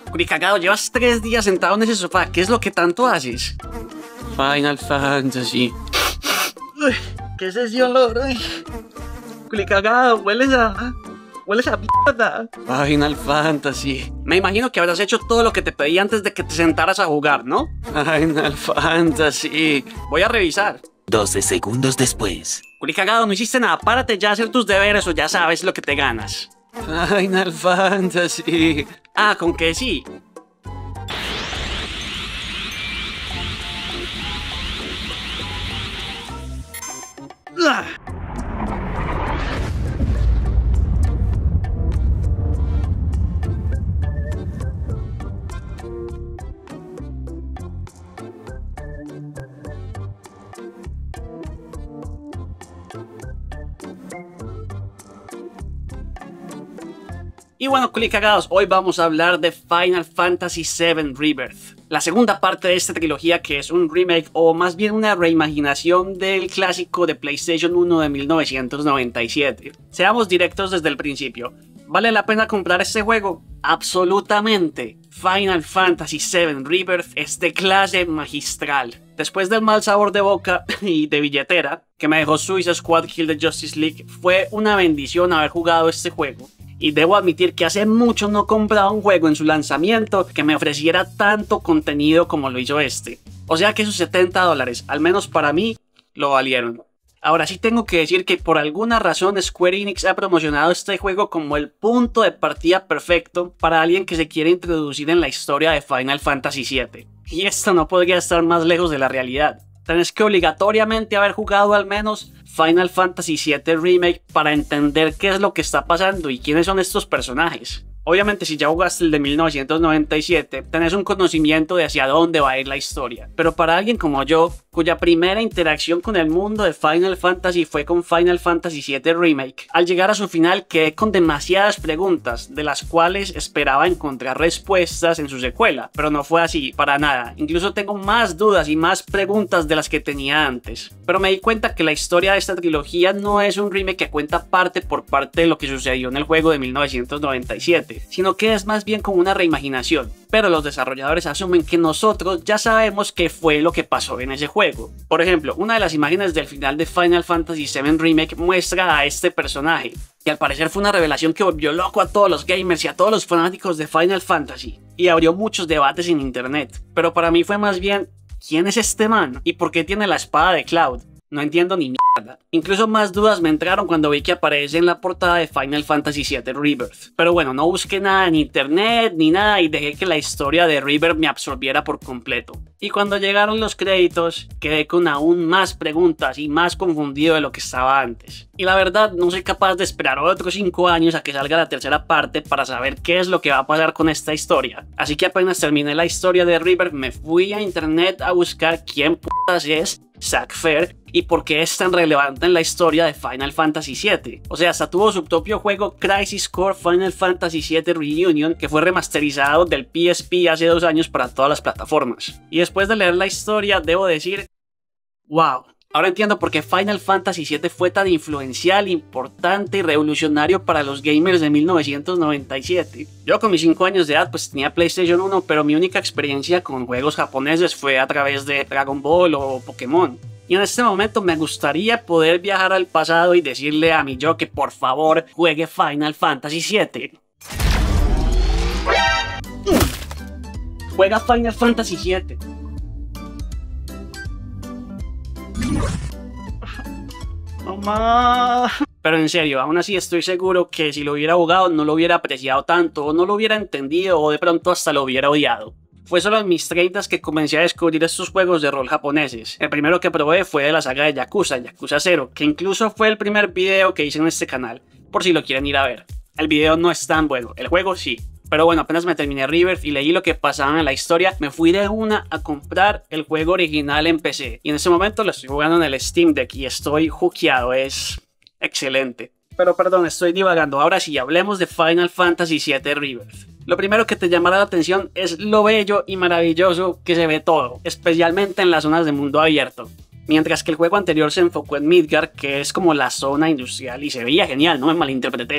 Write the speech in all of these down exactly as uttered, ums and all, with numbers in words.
Curicagado, llevas tres días sentado en ese sofá. ¿Qué es lo que tanto haces? Final Fantasy. Uy, ¿qué es ese olor? Curicagado, hueles a... Hueles a mierda. Final Fantasy. Me imagino que habrás hecho todo lo que te pedí antes de que te sentaras a jugar, ¿no? Final Fantasy. Voy a revisar. doce segundos después. Curicagado, no hiciste nada. Párate ya a hacer tus deberes o ya sabes lo que te ganas. Final Fantasy. Ah, con que sí. ¡Ah! Y bueno, culicagados, hoy vamos a hablar de Final Fantasy siete Rebirth, la segunda parte de esta trilogía, que es un remake o más bien una reimaginación del clásico de PlayStation uno de mil novecientos noventa y siete. Seamos directos desde el principio. ¿Vale la pena comprar este juego? Absolutamente. Final Fantasy siete Rebirth es de clase magistral. Después del mal sabor de boca y de billetera que me dejó Suicide Squad Kill the Justice League, fue una bendición haber jugado este juego. Y debo admitir que hace mucho no compraba un juego en su lanzamiento que me ofreciera tanto contenido como lo hizo este. O sea que esos setenta dólares, al menos para mí, lo valieron. Ahora sí tengo que decir que por alguna razón Square Enix ha promocionado este juego como el punto de partida perfecto para alguien que se quiere introducir en la historia de Final Fantasy siete. Y esto no podría estar más lejos de la realidad. Tenés que obligatoriamente haber jugado al menos Final Fantasy siete Remake para entender qué es lo que está pasando y quiénes son estos personajes. Obviamente si ya jugaste el de mil novecientos noventa y siete, tenés un conocimiento de hacia dónde va a ir la historia. Pero para alguien como yo, cuya primera interacción con el mundo de Final Fantasy fue con Final Fantasy siete Remake, al llegar a su final quedé con demasiadas preguntas, de las cuales esperaba encontrar respuestas en su secuela. Pero no fue así, para nada. Incluso tengo más dudas y más preguntas de las que tenía antes. Pero me di cuenta que la historia de esta trilogía no es un remake que cuenta parte por parte de lo que sucedió en el juego de mil novecientos noventa y siete. Sino que es más bien como una reimaginación. Pero los desarrolladores asumen que nosotros ya sabemos qué fue lo que pasó en ese juego. Por ejemplo, una de las imágenes del final de Final Fantasy siete Remake muestra a este personaje, que al parecer fue una revelación que volvió loco a todos los gamers y a todos los fanáticos de Final Fantasy, y abrió muchos debates en internet. Pero para mí fue más bien, ¿quién es este man? ¿Y por qué tiene la espada de Cloud? No entiendo ni mierda. Incluso más dudas me entraron cuando vi que aparece en la portada de Final Fantasy siete Rebirth. Pero bueno, no busqué nada en internet ni nada y dejé que la historia de Rebirth me absorbiera por completo. Y cuando llegaron los créditos, quedé con aún más preguntas y más confundido de lo que estaba antes. Y la verdad, no soy capaz de esperar otros cinco años a que salga la tercera parte para saber qué es lo que va a pasar con esta historia. Así que apenas terminé la historia de Rebirth, me fui a internet a buscar quién putas es Zack Fair y por qué es tan relevante en la historia de Final Fantasy siete. O sea, hasta tuvo su propio juego Crisis Core Final Fantasy siete Reunion, que fue remasterizado del P S P hace dos años para todas las plataformas. Y después de leer la historia, debo decir, wow. Ahora entiendo por qué Final Fantasy siete fue tan influencial, importante y revolucionario para los gamers de mil novecientos noventa y siete. Yo con mis cinco años de edad pues tenía PlayStation uno, pero mi única experiencia con juegos japoneses fue a través de Dragon Ball o Pokémon. Y en este momento me gustaría poder viajar al pasado y decirle a mi yo que por favor juegue Final Fantasy siete. Juega Final Fantasy siete. Mamá. Pero en serio, aún así estoy seguro que si lo hubiera jugado no lo hubiera apreciado tanto, o no lo hubiera entendido, o de pronto hasta lo hubiera odiado. Fue solo en mis treintas que comencé a descubrir estos juegos de rol japoneses. El primero que probé fue de la saga de Yakuza, Yakuza cero, que incluso fue el primer video que hice en este canal, por si lo quieren ir a ver. El video no es tan bueno, el juego sí. Pero bueno, apenas me terminé Rebirth y leí lo que pasaba en la historia, me fui de una a comprar el juego original en P C. Y en este momento lo estoy jugando en el Steam Deck y estoy hookeado, es excelente. Pero perdón, estoy divagando. Ahora sí, hablemos de Final Fantasy siete Rebirth. Lo primero que te llamará la atención es lo bello y maravilloso que se ve todo, especialmente en las zonas de mundo abierto. Mientras que el juego anterior se enfocó en Midgar, que es como la zona industrial, y se veía genial, no me malinterpretes.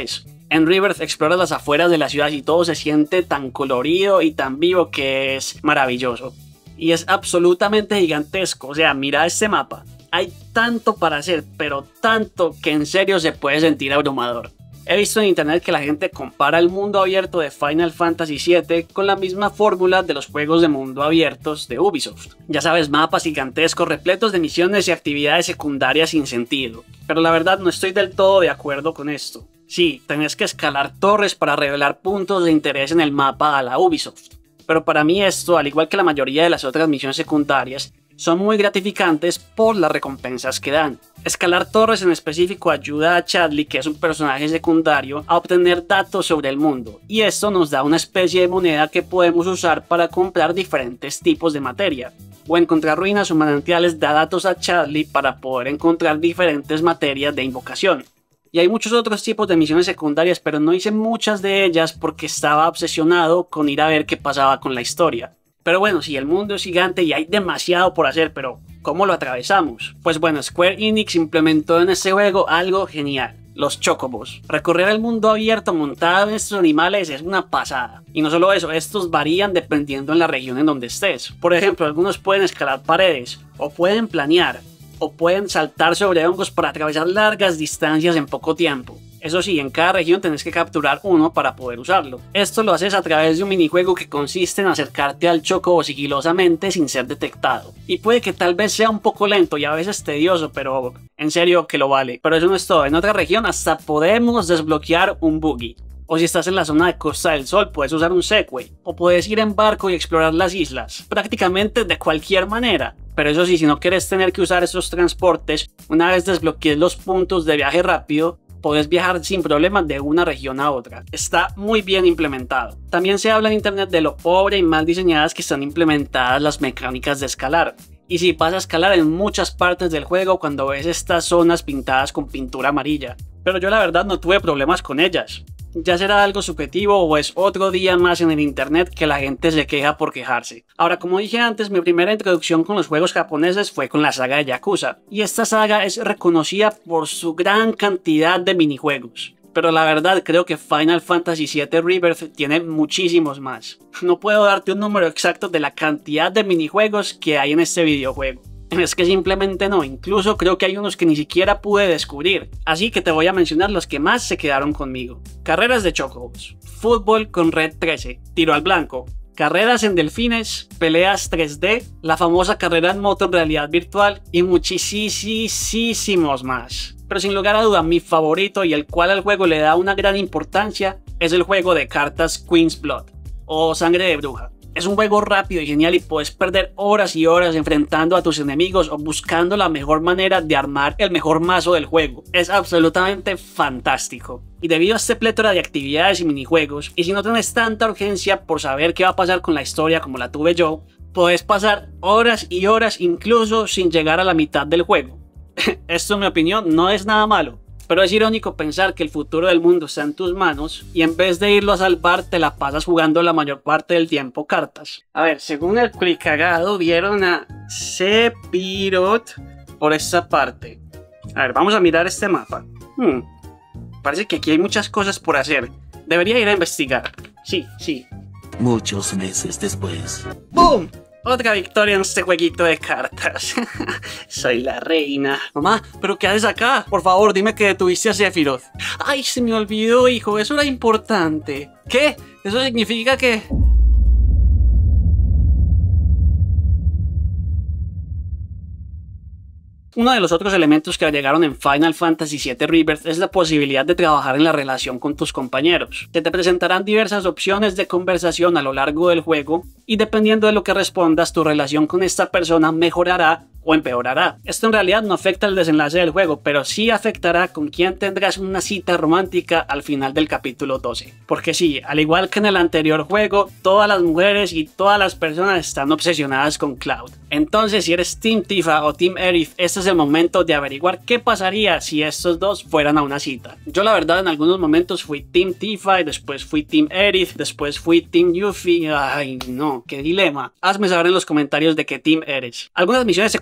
En Rebirth exploras las afueras de la ciudad y todo se siente tan colorido y tan vivo que es maravilloso. Y es absolutamente gigantesco, o sea, mira este mapa. Hay tanto para hacer, pero tanto que en serio se puede sentir abrumador. He visto en internet que la gente compara el mundo abierto de Final Fantasy siete con la misma fórmula de los juegos de mundo abiertos de Ubisoft. Ya sabes, mapas gigantescos repletos de misiones y actividades secundarias sin sentido. Pero la verdad no estoy del todo de acuerdo con esto. Sí, tenés que escalar torres para revelar puntos de interés en el mapa a la Ubisoft. Pero para mí esto, al igual que la mayoría de las otras misiones secundarias, son muy gratificantes por las recompensas que dan. Escalar torres en específico ayuda a Chadley, que es un personaje secundario, a obtener datos sobre el mundo, y esto nos da una especie de moneda que podemos usar para comprar diferentes tipos de materia. O encontrar ruinas o manantiales da datos a Chadley para poder encontrar diferentes materias de invocación. Y hay muchos otros tipos de misiones secundarias, pero no hice muchas de ellas porque estaba obsesionado con ir a ver qué pasaba con la historia. Pero bueno, sí, el mundo es gigante y hay demasiado por hacer, pero ¿cómo lo atravesamos? Pues bueno, Square Enix implementó en este juego algo genial: los chocobos. Recorrer el mundo abierto montado en estos animales es una pasada. Y no solo eso, estos varían dependiendo en la región en donde estés. Por ejemplo, algunos pueden escalar paredes, o pueden planear, o pueden saltar sobre hongos para atravesar largas distancias en poco tiempo. Eso sí, en cada región tenés que capturar uno para poder usarlo. Esto lo haces a través de un minijuego que consiste en acercarte al chocobo sigilosamente sin ser detectado. Y puede que tal vez sea un poco lento y a veces tedioso, pero en serio que lo vale. Pero eso no es todo, en otra región hasta podemos desbloquear un buggy. O si estás en la zona de Costa del Sol, puedes usar un Segway. O puedes ir en barco y explorar las islas. Prácticamente de cualquier manera. Pero eso sí, si no quieres tener que usar esos transportes, una vez desbloquees los puntos de viaje rápido, podés viajar sin problemas de una región a otra. Está muy bien implementado. También se habla en internet de lo pobre y mal diseñadas que están implementadas las mecánicas de escalar. Y si vas a escalar en muchas partes del juego cuando ves estas zonas pintadas con pintura amarilla. Pero yo la verdad no tuve problemas con ellas. Ya será algo subjetivo o es otro día más en el internet que la gente se queja por quejarse. Ahora, como dije antes, mi primera introducción con los juegos japoneses fue con la saga de Yakuza, y esta saga es reconocida por su gran cantidad de minijuegos. Pero la verdad creo que Final Fantasy siete Rebirth tiene muchísimos más. No puedo darte un número exacto de la cantidad de minijuegos que hay en este videojuego. Es que simplemente no, incluso creo que hay unos que ni siquiera pude descubrir. Así que te voy a mencionar los que más se quedaron conmigo. Carreras de chocobos, fútbol con Red trece, tiro al blanco, carreras en delfines, peleas tres D, la famosa carrera en moto en realidad virtual y muchísimos más. Pero sin lugar a duda, mi favorito y el cual al juego le da una gran importancia es el juego de cartas Queen's Blood o Sangre de Bruja. Es un juego rápido y genial y puedes perder horas y horas enfrentando a tus enemigos o buscando la mejor manera de armar el mejor mazo del juego. Es absolutamente fantástico. Y debido a este plétora de actividades y minijuegos, y si no tienes tanta urgencia por saber qué va a pasar con la historia como la tuve yo, puedes pasar horas y horas incluso sin llegar a la mitad del juego. Esto, en mi opinión, no es nada malo. Pero es irónico pensar que el futuro del mundo está en tus manos y en vez de irlo a salvar te la pasas jugando la mayor parte del tiempo cartas. A ver, según el clicagado vieron a Sephiroth por esta parte. A ver, vamos a mirar este mapa. Hmm, parece que aquí hay muchas cosas por hacer. Debería ir a investigar. Sí, sí. Muchos meses después. ¡Boom! Otra victoria en este jueguito de cartas. Soy la reina. Mamá, ¿pero qué haces acá? Por favor, dime que detuviste a Sephiroth. Ay, se me olvidó, hijo. Eso era importante. ¿Qué? Eso significa que... Uno de los otros elementos que agregaron en Final Fantasy siete Rebirth es la posibilidad de trabajar en la relación con tus compañeros. Se te presentarán diversas opciones de conversación a lo largo del juego y dependiendo de lo que respondas, tu relación con esta persona mejorará o empeorará. Esto en realidad no afecta el desenlace del juego, pero sí afectará con quién tendrás una cita romántica al final del capítulo doce. Porque sí, al igual que en el anterior juego, todas las mujeres y todas las personas están obsesionadas con Cloud. Entonces, si eres Team Tifa o Team Aerith, este es el momento de averiguar qué pasaría si estos dos fueran a una cita. Yo la verdad en algunos momentos fui Team Tifa y después fui Team Aerith, después fui Team Yuffie. Ay no, qué dilema. Hazme saber en los comentarios de qué team eres. Algunas misiones secundarias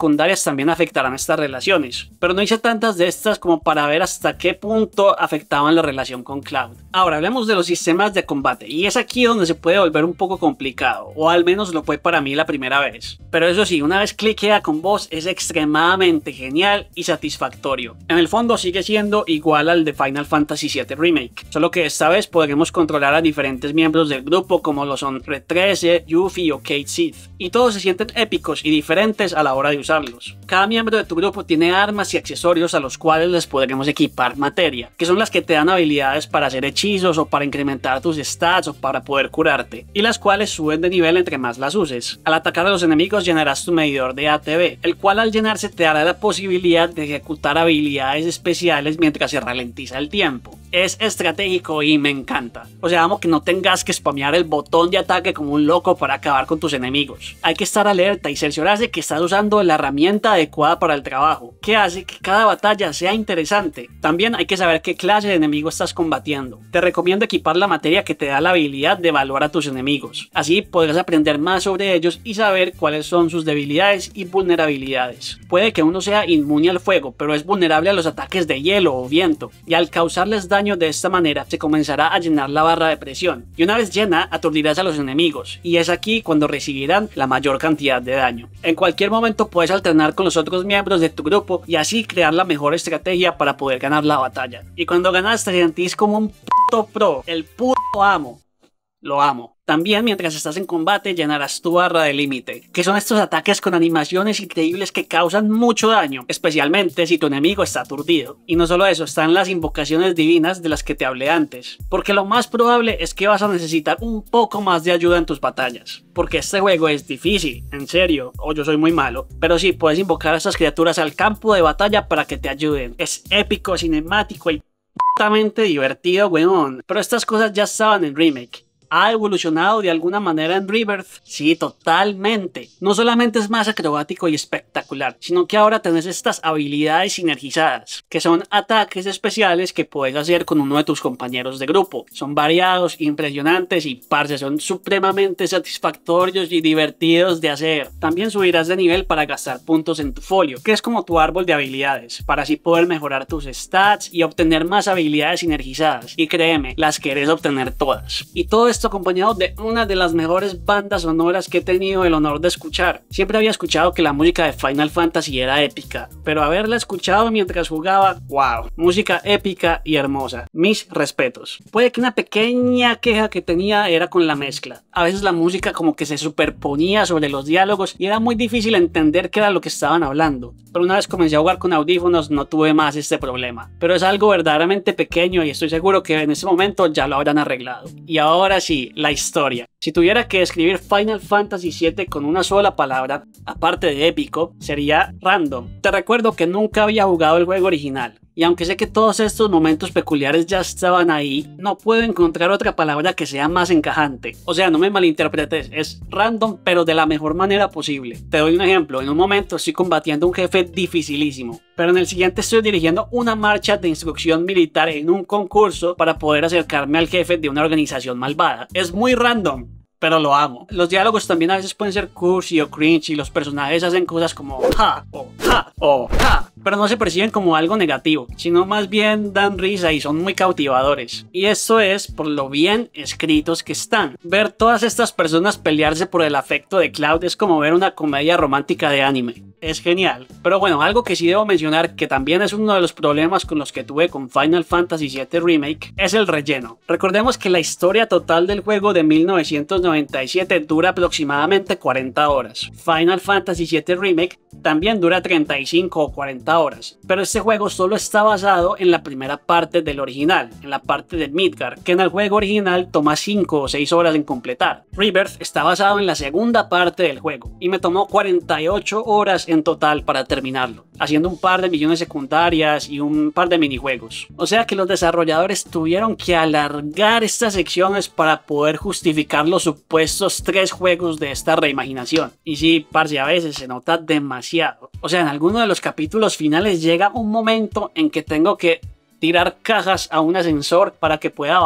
secundarias también afectarán estas relaciones, pero no hice tantas de estas como para ver hasta qué punto afectaban la relación con Cloud. Ahora hablemos de los sistemas de combate, y es aquí donde se puede volver un poco complicado, o al menos lo fue para mí la primera vez. Pero eso sí, una vez cliquea con vos es extremadamente genial y satisfactorio. En el fondo sigue siendo igual al de Final Fantasy siete Remake, solo que esta vez podremos controlar a diferentes miembros del grupo como lo son Red trece, Yuffie o Cait Sith, y todos se sienten épicos y diferentes a la hora de usarlos. Cada miembro de tu grupo tiene armas y accesorios a los cuales les podremos equipar materia, que son las que te dan habilidades para hacer hechizos o para incrementar tus stats o para poder curarte, y las cuales suben de nivel entre más las uses. Al atacar a los enemigos llenarás tu medidor de A T B, el cual al llenarse te dará la posibilidad de ejecutar habilidades especiales mientras se ralentiza el tiempo. Es estratégico y me encanta. O sea, amo que no tengas que spamear el botón de ataque como un loco para acabar con tus enemigos. Hay que estar alerta y cerciorarse que estás usando la herramienta adecuada para el trabajo, que hace que cada batalla sea interesante. También hay que saber qué clase de enemigo estás combatiendo. Te recomiendo equipar la materia que te da la habilidad de evaluar a tus enemigos. Así podrás aprender más sobre ellos y saber cuáles son sus debilidades y vulnerabilidades. Puede que uno sea inmune al fuego, pero es vulnerable a los ataques de hielo o viento, y al causarles daño de esta manera se comenzará a llenar la barra de presión, y una vez llena aturdirás a los enemigos, y es aquí cuando recibirán la mayor cantidad de daño. En cualquier momento puedes alternar con los otros miembros de tu grupo y así crear la mejor estrategia para poder ganar la batalla. Y cuando ganas te sentís como un puto pro, el puto amo. Lo amo. También mientras estás en combate llenarás tu barra de límite, que son estos ataques con animaciones increíbles que causan mucho daño, especialmente si tu enemigo está aturdido. Y no solo eso, están las invocaciones divinas de las que te hablé antes, porque lo más probable es que vas a necesitar un poco más de ayuda en tus batallas, porque este juego es difícil, en serio, o yo soy muy malo, pero sí, puedes invocar a estas criaturas al campo de batalla para que te ayuden. Es épico, cinemático y putamente divertido, weón. Pero estas cosas ya estaban en Remake. ¿Ha evolucionado de alguna manera en Rebirth? Sí, totalmente. No solamente es más acrobático y espectacular, sino que ahora tenés estas habilidades sinergizadas, que son ataques especiales que puedes hacer con uno de tus compañeros de grupo. Son variados, impresionantes y, parce, son supremamente satisfactorios y divertidos de hacer. También subirás de nivel para gastar puntos en tu folio, que es como tu árbol de habilidades, para así poder mejorar tus stats y obtener más habilidades sinergizadas. Y créeme, las querés obtener todas. Y todo esto acompañado de una de las mejores bandas sonoras que he tenido el honor de escuchar. Siempre había escuchado que la música de Final Fantasy era épica, pero haberla escuchado mientras jugaba, wow, música épica y hermosa. Mis respetos. Puede que una pequeña queja que tenía era con la mezcla. A veces la música como que se superponía sobre los diálogos y era muy difícil entender qué era lo que estaban hablando. Pero una vez comencé a jugar con audífonos no tuve más este problema. Pero es algo verdaderamente pequeño y estoy seguro que en ese momento ya lo habrán arreglado. Y ahora sí, Sí, la historia. Si tuviera que describir Final Fantasy siete con una sola palabra, aparte de épico, sería random. Te recuerdo que nunca había jugado el juego original, y aunque sé que todos estos momentos peculiares ya estaban ahí, no puedo encontrar otra palabra que sea más encajante. O sea, no me malinterpretes, es random pero de la mejor manera posible. Te doy un ejemplo, en un momento estoy combatiendo un jefe dificilísimo, pero en el siguiente estoy dirigiendo una marcha de instrucción militar en un concurso para poder acercarme al jefe de una organización malvada. Es muy random, pero lo amo. Los diálogos también a veces pueden ser cursi o cringe y los personajes hacen cosas como ja o ja o ja, pero no se perciben como algo negativo, sino más bien dan risa y son muy cautivadores. Y esto es por lo bien escritos que están. Ver todas estas personas pelearse por el afecto de Cloud es como ver una comedia romántica de anime. Es genial. Pero bueno, algo que sí debo mencionar, que también es uno de los problemas con los que tuve con Final Fantasy siete Remake, es el relleno. Recordemos que la historia total del juego de mil novecientos noventa y siete dura aproximadamente cuarenta horas. Final Fantasy siete Remake también dura treinta y cinco o cuarenta horas, pero este juego solo está basado en la primera parte del original, en la parte de Midgar, que en el juego original toma cinco o seis horas en completar. Rebirth está basado en la segunda parte del juego y me tomó cuarenta y ocho horas en total para terminarlo, haciendo un par de misiones secundarias y un par de minijuegos. O sea que los desarrolladores tuvieron que alargar estas secciones para poder justificar los supuestos tres juegos de esta reimaginación. Y sí, parce, a veces se nota demasiado. O sea, en alguno de los capítulos finales llega un momento en que tengo que tirar cajas a un ascensor para que pueda bajar.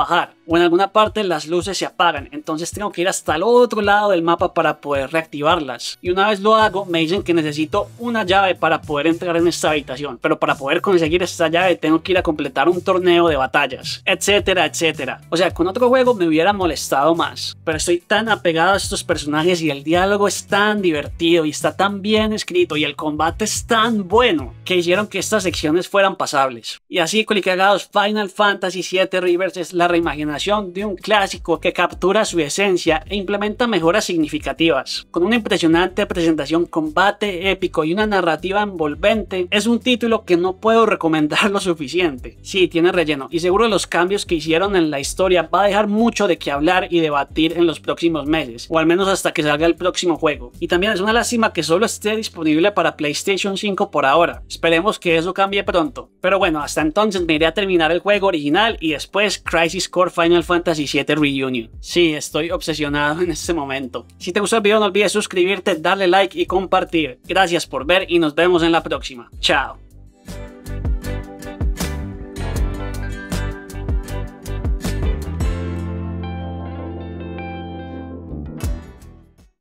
o en alguna parte las luces se apagan, entonces tengo que ir hasta el otro lado del mapa para poder reactivarlas. Y una vez lo hago, me dicen que necesito una llave para poder entrar en esta habitación, pero para poder conseguir esta llave tengo que ir a completar un torneo de batallas, etcétera, etcétera. O sea, con otro juego me hubiera molestado más, pero estoy tan apegado a estos personajes y el diálogo es tan divertido y está tan bien escrito y el combate es tan bueno que hicieron que estas secciones fueran pasables. Y así, colicagados, Final Fantasy siete Rebirth es la reimaginación de un clásico que captura su esencia e implementa mejoras significativas. Con una impresionante presentación, combate épico y una narrativa envolvente, es un título que no puedo recomendar lo suficiente. Sí, tiene relleno y seguro los cambios que hicieron en la historia va a dejar mucho de qué hablar y debatir en los próximos meses, o al menos hasta que salga el próximo juego. Y también es una lástima que solo esté disponible para PlayStation cinco por ahora. Esperemos que eso cambie pronto. Pero bueno, hasta entonces me iré a terminar el juego original y después Crisis Core Final Fantasy siete Reunion. Sí, estoy obsesionado en este momento. Si te gustó el video no olvides suscribirte, darle like y compartir. Gracias por ver y nos vemos en la próxima. Chao.